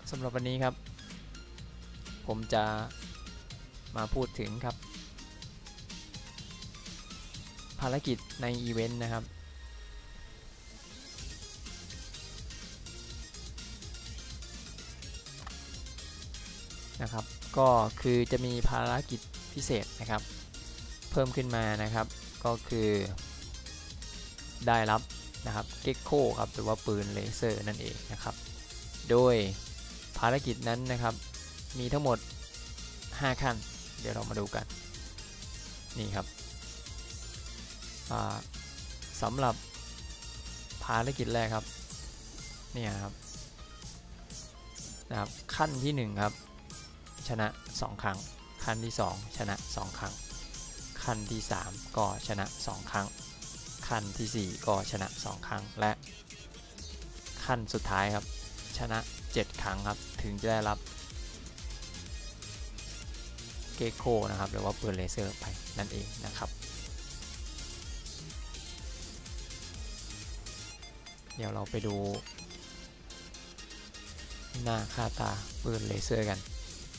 สำหรับวันนี้ครับผมจะมาพูดถึงครับภารกิจในอีเวนต์นะครับก็คือจะมีภารกิจพิเศษนะครับเพิ่มขึ้นมานะครับก็คือได้รับนะครับเก็กโคครับหรือว่าปืนเลเซอร์นั่นเองนะครับโดยภารกิจนั้นนะครับมีทั้งหมด5ขั้นเดี๋ยวเรามาดูกันนี่ครับสำหรับภารกิจแรกครับเนี่ยครับขั้นที่1ครับชนะ2ครั้งขั้นที่2ชนะ2ครั้งขั้นที่3ก็ชนะ2ครั้งขั้นที่4ก็ชนะ2ครั้งและขั้นสุดท้ายครับชนะ7ครั้งครับถึงจะได้รับเกโคนะครับหรือว่าปืนเลเซอร์ไปนั่นเองนะครับเดี๋ยวเราไปดูหน้าค่าตาปืนเลเซอร์กัน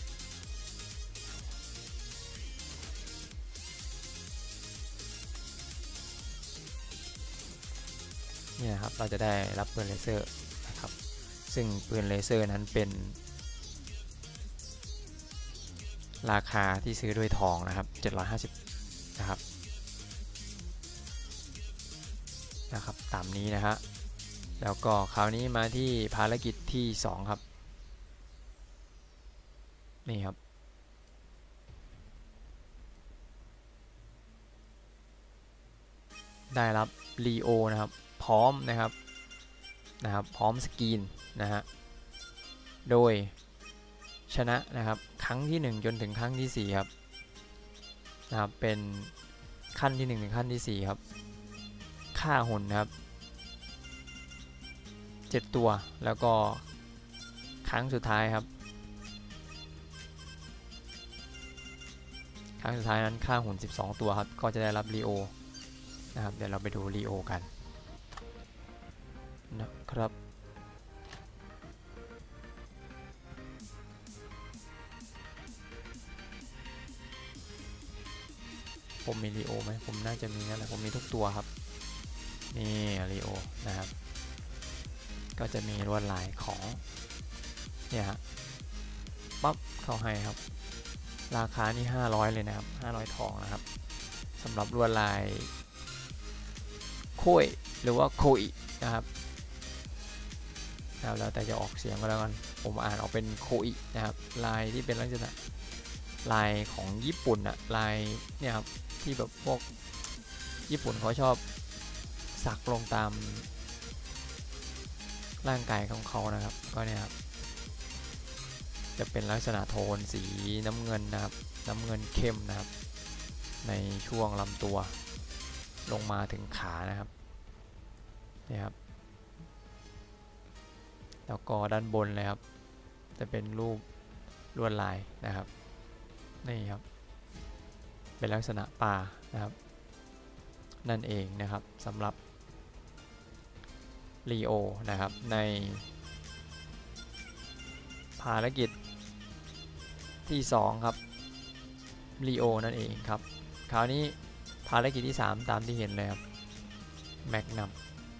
เนี่ยครับเราจะได้รับปืนเลเซอร์นะครับซึ่งปืนเลเซอร์นั้นเป็นราคาที่ซื้อด้วยทองนะครับ750นะครับตามนี้นะฮะแล้วก็คราวนี้มาที่ภารกิจที่2ครับนี่ครับได้รับลีโอนะครับพร้อมนะครับพร้อมสกรีนนะฮะโดยชนะนะครับครั้งที่1จนถึงครั้งที่4ครับนะครับเป็นขั้นที่1ถึงขั้นที่4ครับฆ่าหุ่นนะครับ7ตัวแล้วก็ครั้งสุดท้ายครับครั้งสุดท้ายนั้นฆ่าหุ่น12ตัวครับก็จะได้รับลีโอนะครับเดี๋ยวเราไปดูลีโอกันนะครับผมมีลีโอไหมผมน่าจะมีนั่นแหละผมมีทุกตัวครับนี่ลีโอนะครับก็จะมีลวดลายของเนี่ยฮะปั๊บเข้าให้ครับราคานี่500เลยนะครับ500ทองนะครับสำหรับลวดลายโคยหรือว่าโคอินะครับแล้วแต่จะออกเสียงก็แล้วกันผมอ่านออกเป็นโคอินะครับลายที่เป็นลักษณะลายของญี่ปุ่นอะลายเนี่ยครับที่แบบพวกญี่ปุ่นเขาชอบสักลงตามร่างกายของเขานะครับก็เนี่ยครับจะเป็นลักษณะโทนสีน้ำเงินนะครับน้ำเงินเข้มนะครับในช่วงลำตัวลงมาถึงขานะครับนี่ครับแล้วก็ด้านบนเลยครับจะเป็นรูปลวดลายนะครับนี่ครับเป็นลักษณะปลานะครับนั่นเองนะครับสำหรับลีโอนะครับในภารกิจที่2ครับลีโอนั่นเองครับคราวนี้ภารกิจที่3ตามที่เห็นเลยครับแมกนัม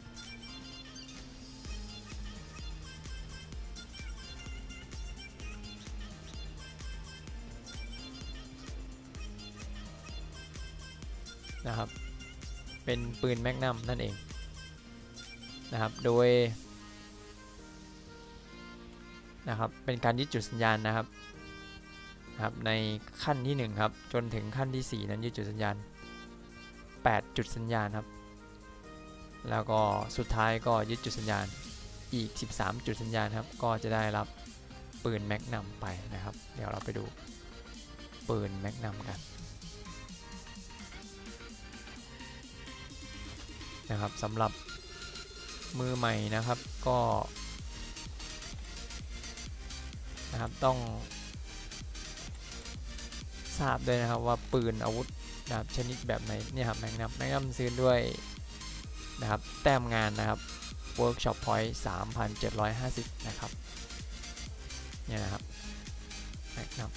นะครับเป็นปืนแมกนัมนั่นเองนะครับโดยนะครับเป็นการยึดจุดสัญญาณนะครับในขั้นที่1ครับจนถึงขั้นที่4นั้นยึดจุดสัญญาณ8จุดสัญญาณครับแล้วก็สุดท้ายก็ยึดจุดสัญญาณอีก13จุดสัญญาณครับก็จะได้รับปืนแมกนัมไปนะครับเดี๋ยวเราไปดูปืนแมกนัมกันนะครับสำหรับมือใหม่นะครับก็นะครับต้องทราบด้วยนะครับว่าปืนอาวุธนะครับชนิดแบบไหนเนี่ยครับแมกนัมซื้อด้วยนะครับแต้มงานนะครับ Workshop Point 3,750นะครับเนี่ยนะครับแม็กนัม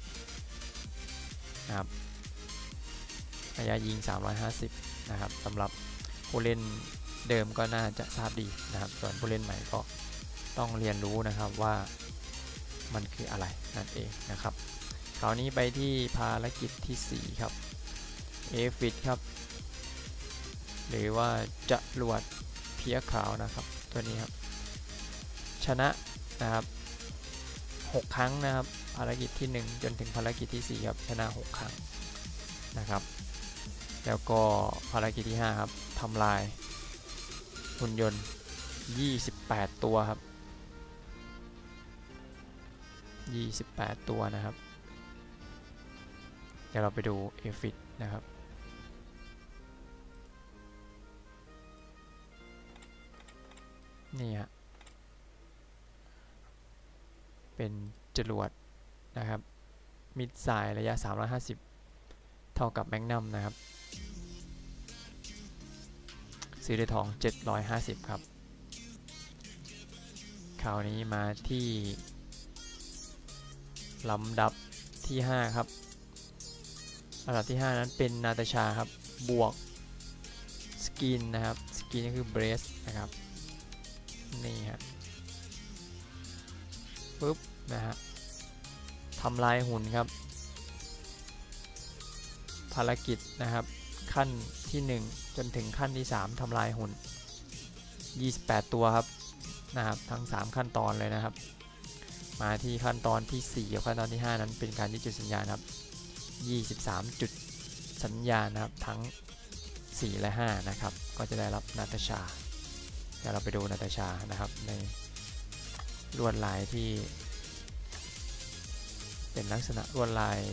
นะครับระยะยิง350นะครับสำหรับผู้เล่นเดิมก็น่าจะทราบดีนะครับส่วนผู้เล่นใหม่ก็ต้องเรียนรู้นะครับว่ามันคืออะไรนั่นเองนะครับคราวนี้ไปที่ภารกิจที่4ครับเอฟิตครับหรือว่าจรวดเพี้ยขาวนะครับตัวนี้ครับชนะนะครับ6 ครั้งนะครับภารกิจที่1จนถึงภารกิจที่4ครับชนะ6 ครั้งนะครับแล้วก็ภารกิจที่5ครับทำลายหุ่นยนต์28 ตัวครับ28 ตัวนะครับเดี๋ยวเราไปดูเอฟิตนะครับนี่ฮะเป็นจรวดนะครับมิดไซล์ระยะ350เท่ากับแมกนัมนะครับซื้อด้วยทอง750ครับคราวนี้มาที่ลำดับที่5ครับลำดับที่5นั้นเป็นนาตาชาครับบวกสกินนะครับสกินก็คือเบรสนะครับนี่ฮะปุ๊บนะฮะทำลายหุ่นครับภารกิจนะครับขั้นที่1จนถึงขั้นที่3ทำลายหุ่น28 ตัวครับนะครับทั้ง3ขั้นตอนเลยนะครับมาที่ขั้นตอนที่4กับขั้นตอนที่5นั้นเป็นการยึดจุดสัญญาณครับ23 จุดสัญญาณนะครับทั้ง4และ5นะครับก็จะได้รับนาตาชาเดี๋ยวเราไปดูนาตาชานะครับในลวดลายที่เป็นลักษณะลวดลาย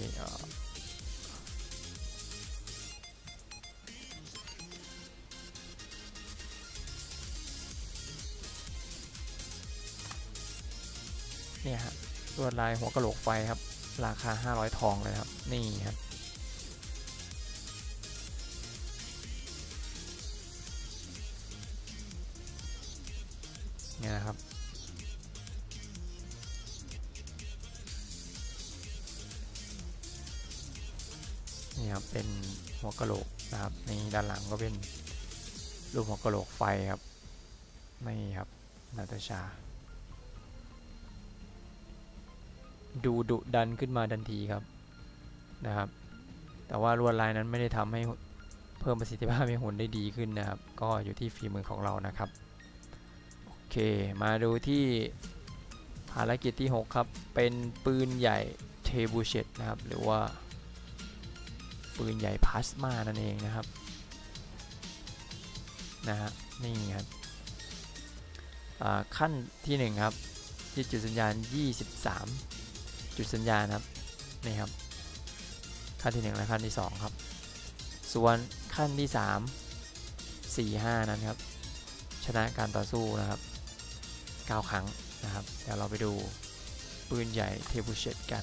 เนี่ยฮะลวดลายหัวกะโหลกไฟครับราคา500 ทองเลยครับนี่ครับเนี่ยนะครับนี่ครับเป็นหัวกะโหลกนะครับนี่ด้านหลังก็เป็นรูปหัวกะโหลกไฟครับนี่ครับนาตาชาดูดุดันขึ้นมาทันทีครับนะครับแต่ว่าลวดลายนั้นไม่ได้ทำให้เพิ่มประสิทธิภาพให้หุ่นได้ดีขึ้นนะครับก็อยู่ที่ฝีมือของเรานะครับโอเคมาดูที่ภารกิจที่6ครับเป็นปืนใหญ่เทบูเชตนะครับหรือว่าปืนใหญ่พลาสมานั่นเองนะครับนะฮะนี่ครับขั้นที่1ครับยึดจุดสัญญาณ23 จุดสัญญาณครับนี่ครับขั้นที่1และขั้นที่2ครับส่วนขั้นที่3 4 5นั้นครับชนะการต่อสู้นะครับ9 ครั้งนะครับเดี๋ยวเราไปดูปืนใหญ่เทบูเชตกัน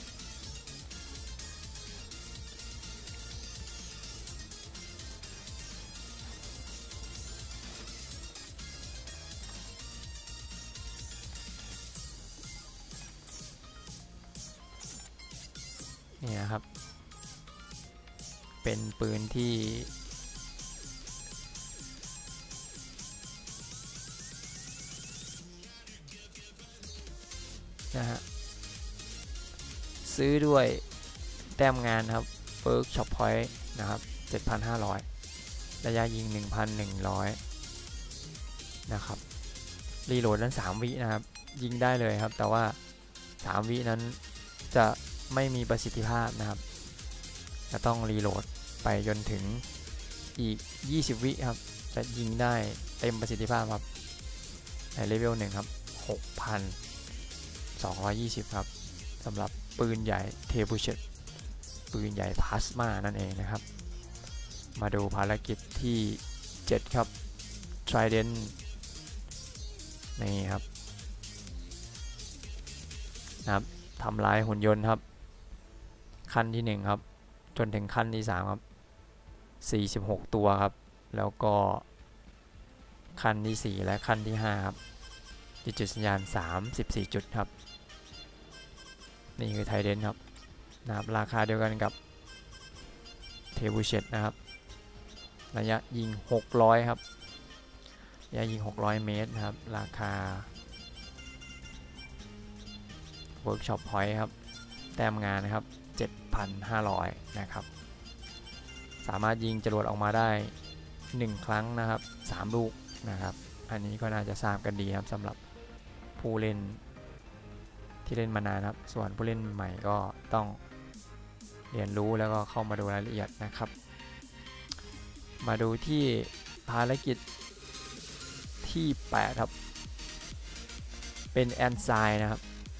นี่นะครับเป็นปืนที่นะฮะซื้อด้วยแต้มงานครับเปิร์กช็อปพอยต์นะครับ 7,500 ระยะยิง 1,100 นะครับรีโหลดนั้น3 วินะครับยิงได้เลยครับแต่ว่า3 วินั้นจะไม่มีประสิทธิภาพนะครับจะต้องรีโหลดไปจนถึงอีก20 วิครับจะยิงได้เต็มประสิทธิภาพครับในเลเวล1ครับ 6,220 ครับสำหรับปืนใหญ่เทบูเชตปืนใหญ่พลาสมานั่นเองนะครับมาดูภารกิจที่7ครับ Trident นี่ครับนะครับทำลายหุ่นยนต์ครับขั้นที่1ครับจนถึงขั้นที่3ครับ46 ตัวครับแล้วก็ขั้นที่4และขั้นที่5ครับจุดสัญญาณ34 จุดครับนี่คือไทเดนครับนะครับราคาเดียวกันกับเทบูเชตนะครับระยะยิง600ครับระยะยิง600 เมตรนะครับราคาเวิร์กช็อปพอยต์ครับแต้มงานนะครับ 7,500 นะครับสามารถยิงจรวดออกมาได้1ครั้งนะครับ3ลูกนะครับอันนี้ก็น่าจะทราบกันดีครับสำหรับผู้เล่นที่เล่นมานานครับส่วนผู้เล่นใหม่ก็ต้องเรียนรู้แล้วก็เข้ามาดูรายละเอียดนะครับมาดูที่ภารกิจที่8ครับเป็นแอนไซน์นะครับ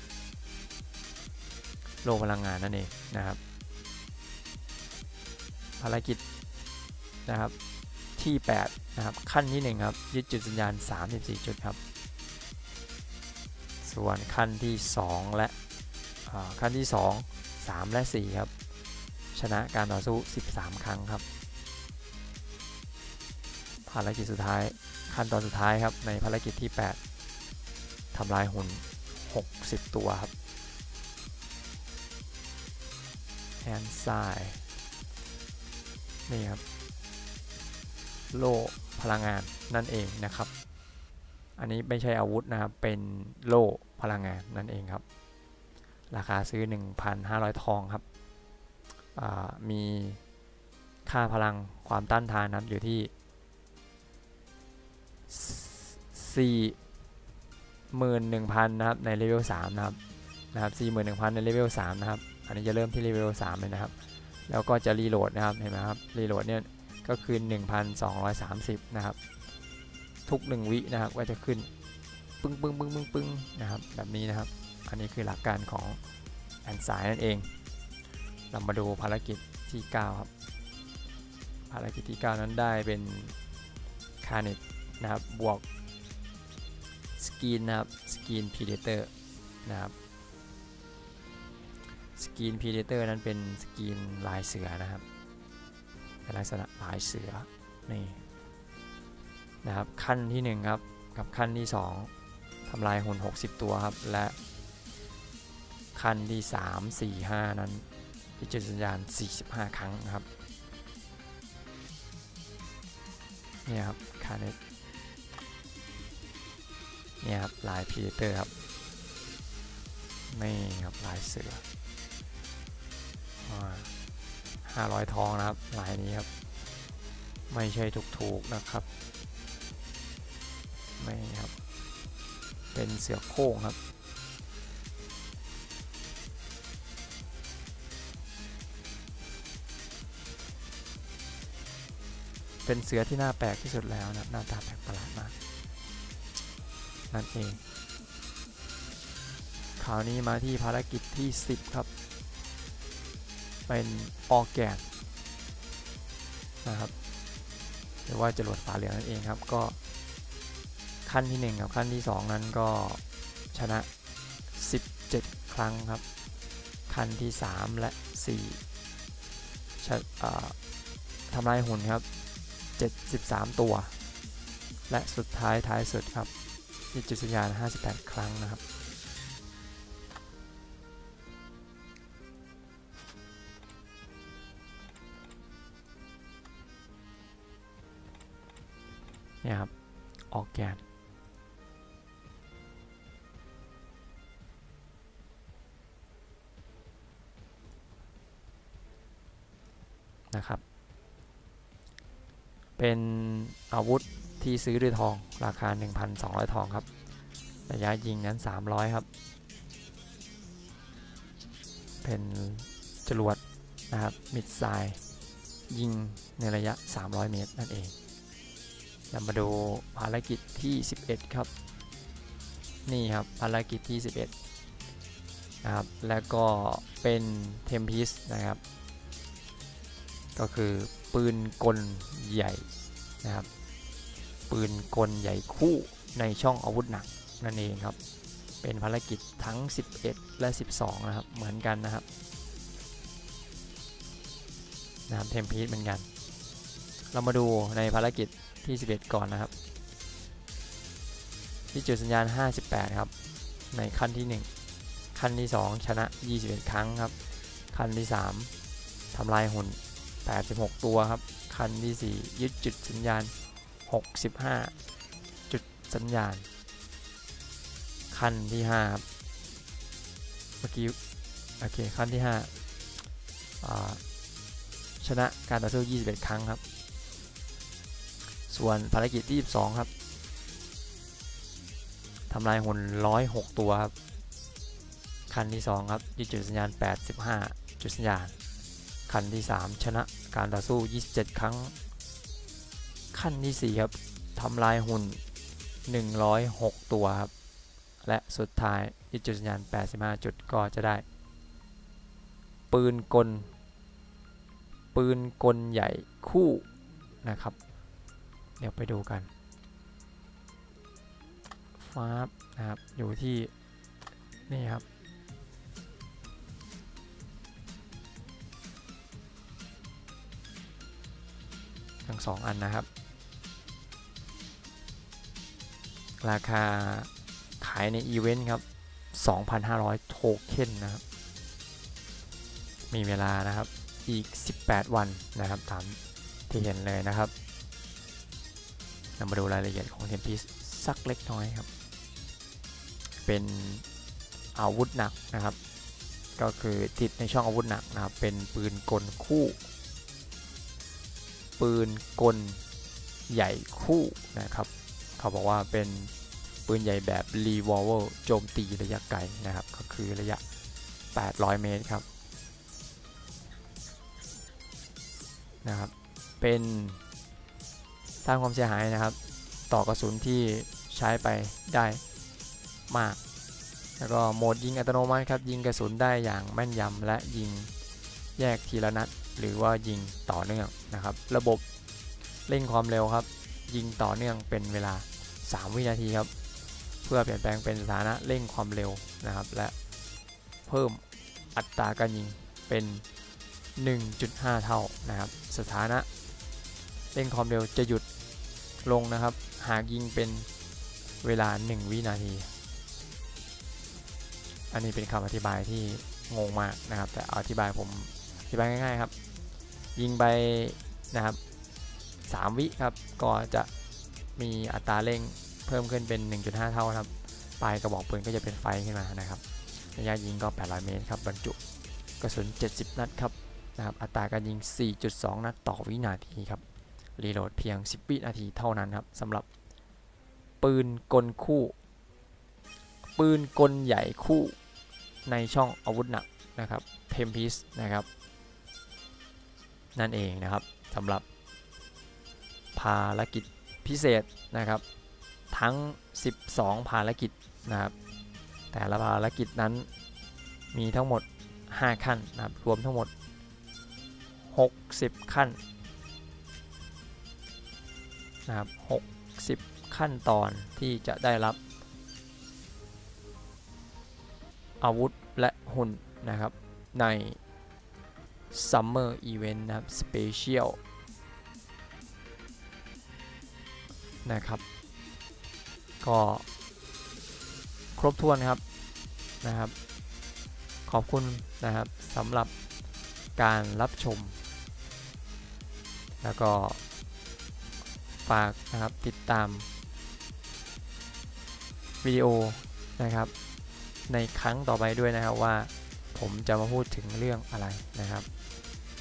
โลพลังงานนั่นเองนะครับภารกิจนะครับที่8นะครับขั้นที่1ครับยึดจุดสัญญาณ34จุดครับส่วนขั้นที่2และขั้นที่2 3 และ 4ครับชนะการต่อสู้13 ครั้งครับภารกิจสุดท้ายขั้นตอนสุดท้ายครับในภารกิจที่8ทำลายหุ่น60ตัวครับแอนไซน์นี่ครับโล่พลังงานนั่นเองนะครับอันนี้ไม่ใช่อาวุธนะครับเป็นโล่พลังงานนั่นเองครับราคาซื้อ 1,500 ทองครับมีค่าพลังความต้านทานนะครับอยู่ที่ 41,000 นะครับในเลเวล3นะครับ41,000 ในเลเวล3นะครับอันนี้จะเริ่มที่เลเวล3เลยนะครับแล้วก็จะรีโหลดนะครับเห็นไหมครับรีโหลดเนี่ยก็คือ 1,230 นะครับทุก1วินะครับก็จะขึ้นปึ้งปึ้งปึ้งปึ้งปึ้งนะครับแบบนี้นะครับอันนี้คือหลักการของแอนไซน์นั่นเองเรามาดูภารกิจที่9ครับภารกิจที่9นั้นได้เป็นคาร์เนตนะครับบวกสกรีนนะครับสกรีนพีเดเตอร์นะครับสกรีนพีเดเตอร์นั้นเป็นสกรีนลายเสือนะครับเป็นลักษณะลายเสือนี่นะครับขั้นที่1ครับกับขั้นที่2ทำลายหุ่น60ตัวครับและขั้นที่3 4 5นั้นที่จุดสัญญาณ45 ครั้งครับนี่ครับคาร์เนตนี่ครับลายพีเดเตอร์ครับนี่ครับลายเสือ500 ทองนะครับลายนี้ครับไม่ใช่ถูกๆนะครับไม่ครับเป็นเสือโคร่งครับเป็นเสือที่น่าแปลกที่สุดแล้วนะหน้าตาแปลกประหลาดมากนั่นเองคราวนี้มาที่ภารกิจที่10ครับเป็นออร์แกนนะครับหรือว่าจรวดฝาเหลืองนั่นเองครับก็ขั้นที่1กับขั้นที่2นั้นก็ชนะ17 ครั้งครับขั้นที่3และ4ทำลายหุ่นครับ73 ตัวและสุดท้ายสุดครับที่จุดสัญญาณ58 ครั้งนะครับเนี่ยครับออร์แกนนะครับเป็นอาวุธที่ซื้อด้วยทองราคา 1,200 ทองครับระยะยิงนั้น300ครับเป็นจรวดนะครับมิดไซล์ยิงในระยะ300 เมตรนั่นเองเรามาดูภารกิจที่11ครับนี่ครับภารกิจที่11นะครับแล้วก็เป็นเทมพิสนะครับก็คือปืนกลใหญ่นะครับปืนกลใหญ่คู่ในช่องอาวุธหนักนั่นเองครับเป็นภารกิจทั้ง11และ12นะครับเหมือนกันนะครับเทมพิสเหมือนกันเรามาดูในภารกิจที่11ก่อนนะครับที่จุดสัญญาณ58ครับในขั้นที่1 ขั้นที่2ชนะ21ครั้งครับขั้นที่3ทำลายหุ่น86ตัวครับขั้นที่4ยึดจุดสัญญาณ65จุดสัญญาณขั้นที่5ครับเมื่อกี้โอเคขั้นที่5ชนะการต่อสู้21ครั้งครับส่วนภารกิจที่22ครับทำลายหุ่น106ตัวครับขั้นที่2ครับยึดจุดสัญญาณ85จุดสัญญาณขั้นที่3ชนะการต่อสู้27ครั้งขั้นที่4ครับทำลายหุ่น106ตัวครับและสุดท้ายยึดจุดสัญญาณ85จุดก็จะได้ปืนกลใหญ่คู่นะครับเดี๋ยวไปดูกันฟ้านะครับอยู่ที่นี่ครับทั้ง2อันนะครับราคาขายในอีเวนต์ครับ 2,500 โทเค็นนะครับมีเวลานะครับอีก18วันนะครับตามที่เห็นเลยนะครับเรามาดูรายละเอียดของเทมพิสสักเล็กน้อยครับเป็นอาวุธหนักนะครับก็คือติดในช่องอาวุธหนักนะครับเป็นปืนกลคู่ปืนกลใหญ่คู่นะครับเขาบอกว่าเป็นปืนใหญ่แบบรีวอลเวอร์โจมตีระยะไกลนะครับก็คือระยะ800เมตรครับนะครับเป็นสร้างความเสียหายนะครับต่อกระสุนที่ใช้ไปได้มากแล้วก็โหมดยิงอัตโนมัติครับยิงกระสุนได้อย่างแม่นยำและยิงแยกทีละนัดหรือว่ายิงต่อเนื่องนะครับระบบเร่งความเร็วครับยิงต่อเนื่องเป็นเวลา3วินาทีครับเพื่อเปลี่ยนแปลงเป็นสถานะเร่งความเร็วนะครับและเพิ่มอัตราการยิงเป็น 1.5 เท่านะครับสถานะเร่งความเร็วจะหยุดลงนะครับหากยิงเป็นเวลา1วินาทีอันนี้เป็นคำอธิบายที่งงมากนะครับแต่อธิบายง่ายๆครับยิงไปนะครับ3วิครับก็จะมีอัตราเร่งเพิ่มขึ้นเป็น 1.5 เท่าครับปลายกระบอกปืนก็จะเป็นไฟขึ้นมานะครับระยะยิงก็800เมตรครับบรรจุกระสุน70นัดครับนะครับอัตราการยิง 4.2 นัดต่อวินาทีครับรีโหลดเพียง10วินาทีเท่านั้นครับสำหรับปืนกลคู่ปืนกลใหญ่คู่ในช่องอาวุธหนักนะครับเทมพิสนะครับนั่นเองนะครับสำหรับภารกิจพิเศษนะครับทั้ง12ภารกิจนะครับแต่ละภารกิจนั้นมีทั้งหมด5ขั้นนะครับรวมทั้งหมด60ขั้นนะครับ60ขั้นตอนที่จะได้รับอาวุธและหุ่นนะครับใน Summer Event นะครับ Special นะครับก็ครบถ้วนนะครับขอบคุณนะครับสำหรับการรับชมแล้วก็ฝากนะครับติดตามวิดีโอนะครับในครั้งต่อไปด้วยนะครับว่าผมจะมาพูดถึงเรื่องอะไรนะครับ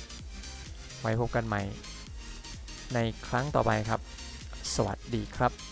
ไว้พบกันใหม่ในครั้งต่อไปครับสวัสดีครับ